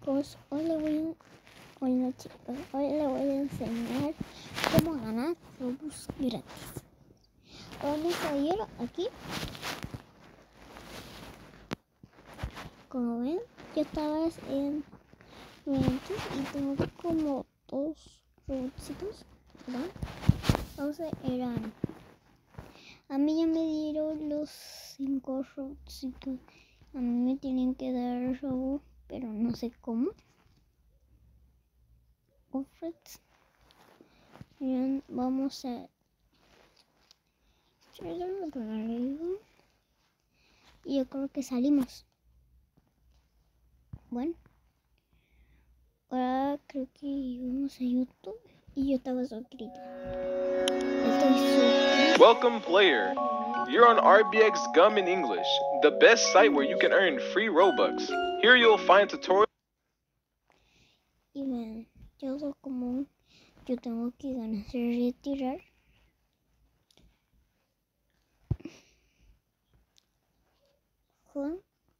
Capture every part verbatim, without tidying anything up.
Pues hoy le voy a, hoy no chicos, hoy le voy a enseñar cómo ganar Robux gratis. Vamos a ir aquí. Como ven, yo estaba en eventos y tengo como dos Robuxitos, ¿verdad? Entonces eran, a mí ya me dieron los cinco Robuxitos. A mí me tienen que dar Robux, pero no sé cómo. Offrets. Bien, vamos a y yo creo que salimos. Bueno, ahora creo que vamos a YouTube y yo estaba suscrito. Estoy suscrito. Welcome, player. You're on R B X Gum in English, the best site where you can earn free Robux. Here you'll find tutorials. Y ven, yo soy como yo tengo que ganar retirar. Con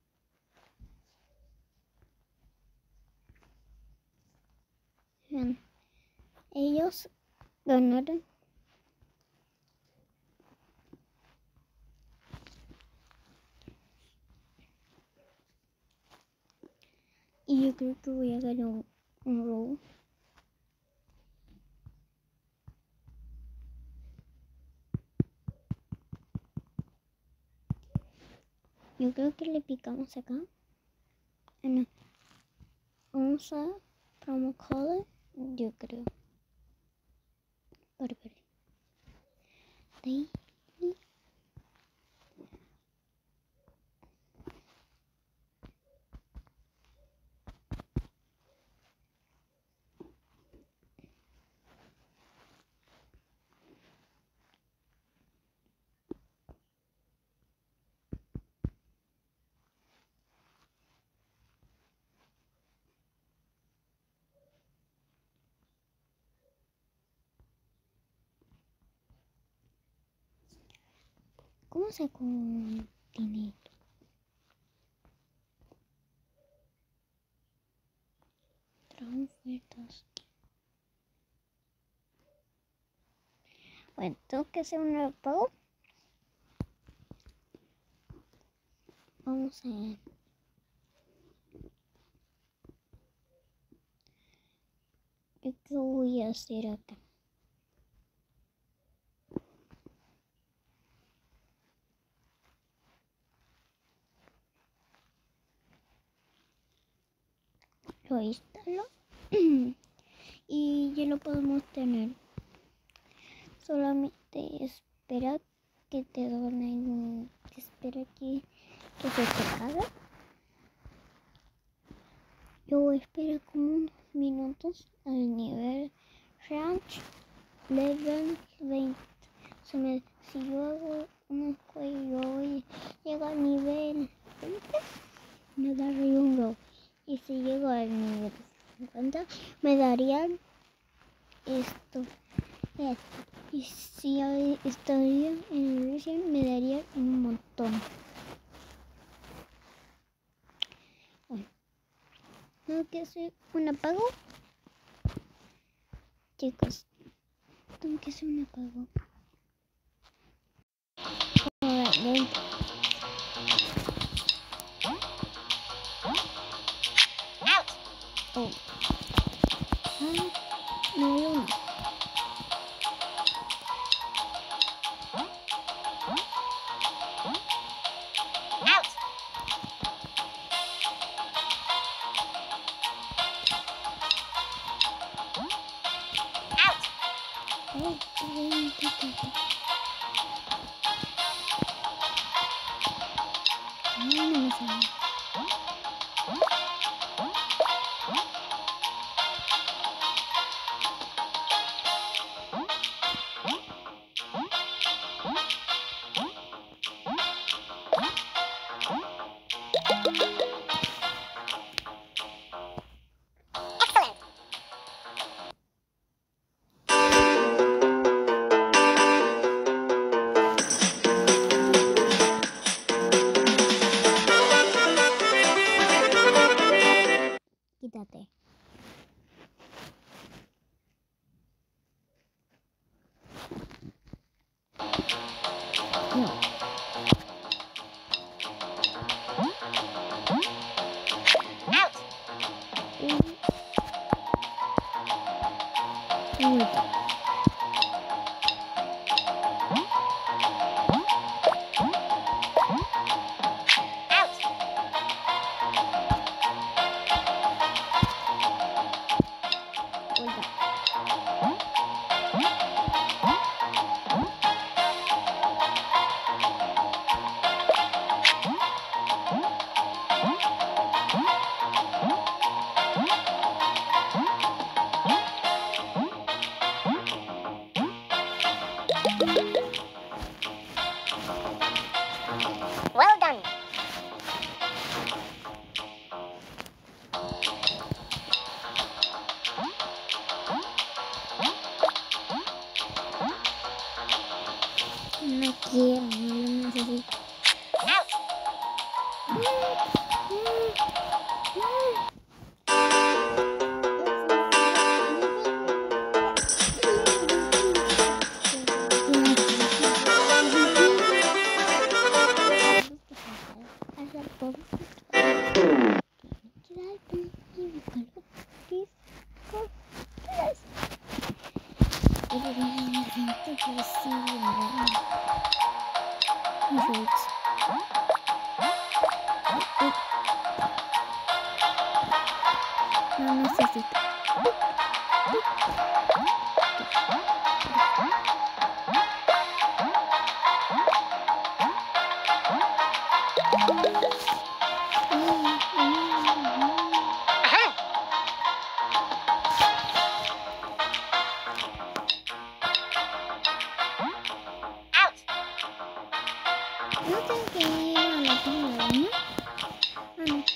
ven, ellos ganaron. Y yo creo que voy a ganar un, un robo. Yo creo que le picamos acá. Ah, no. Vamos a promo code. Yo creo. Para ver. Daily. ¿Cómo saco un dinero? Trae ofertas. Bueno, tengo que hacer un pago. Vamos a ver. ¿Qué voy a hacer acá? Lo instalo y ya lo podemos tener. Solamente espera que te donen, espera que, que se te haga. Yo voy a esperar como unos minutos al nivel ranch level veinte. Se me, si yo hago un juego y llego al nivel veinte, me daría un robo. Y si llego al nivel cincuenta, me darían esto, esto. Y si yo estaría en el versión, me darían un montón. Bueno, tengo que hacer un apago. Chicos, tengo que hacer un apago. Ahora, dentro. Oh. Ah, no hay uno. Oh, oh, no me sale. Quítate. No. Out. Well done. No quiero, no lo necesito. No necesito. No tengo que ir a la tienda, ¿no? Ah, no.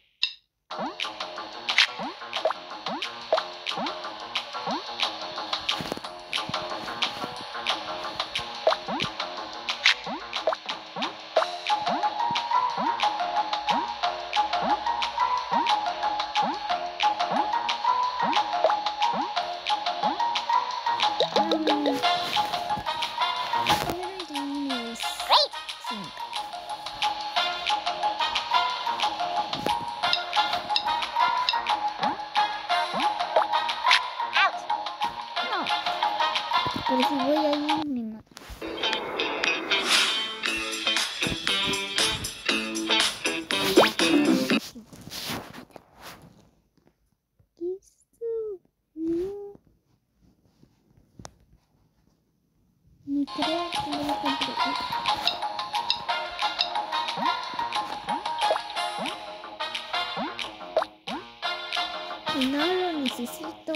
Pero si voy ahí me mata. Ni creo que lo compré. Y no lo necesito.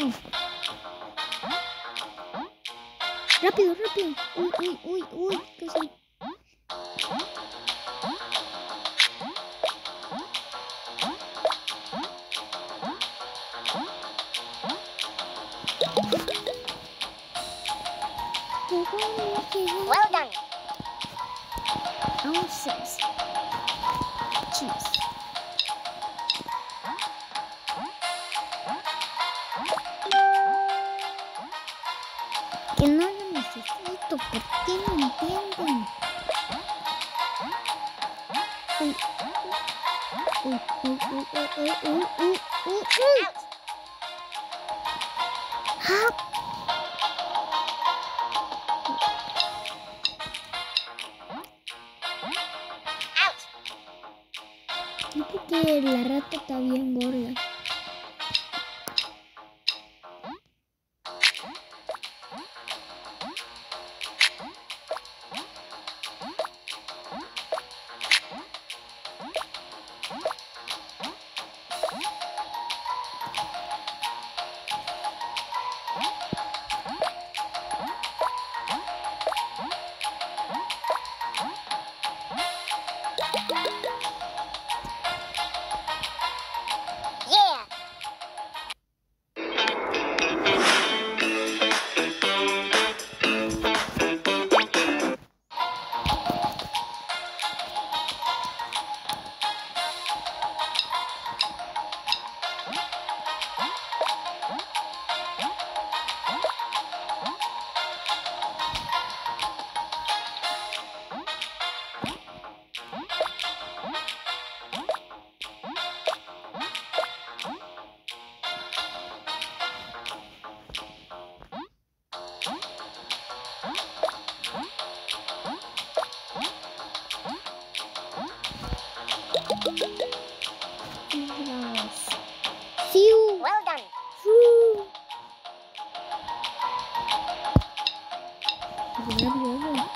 Rápido, rápido. Uy, uy, uy, uy. ¿Qué soy? Well done. Ounces. Cheese. Que no lo necesito, ¿por qué no entienden? Uy, uy, uy, uy, uy, uy, uy, uy, uy, uy. ¡Ah! No, porque la rata está bien gorda. Yeah. Well done. ¡Uh! Rápido, rápido.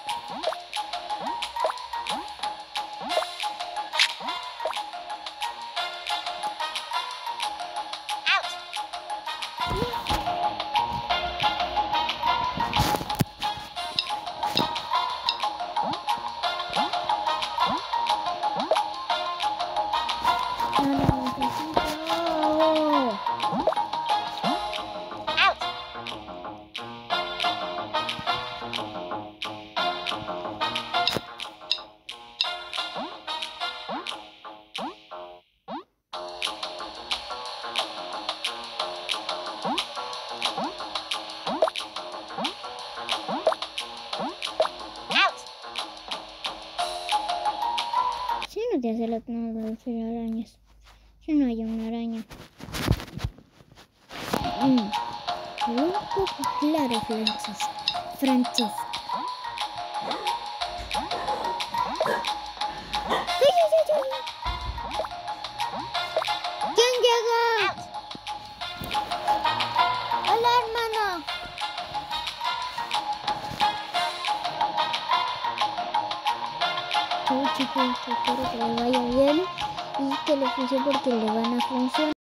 Si no te hace la nada de hacer arañas. Si no hay una araña. Mm. Un poco claro, Francesca. Francesca. ¡Ay, ay, ay, ay! ¿Quién llega? Hola, hermano. Chicos, espero que les vaya bien y que les funcione porque le van a funcionar.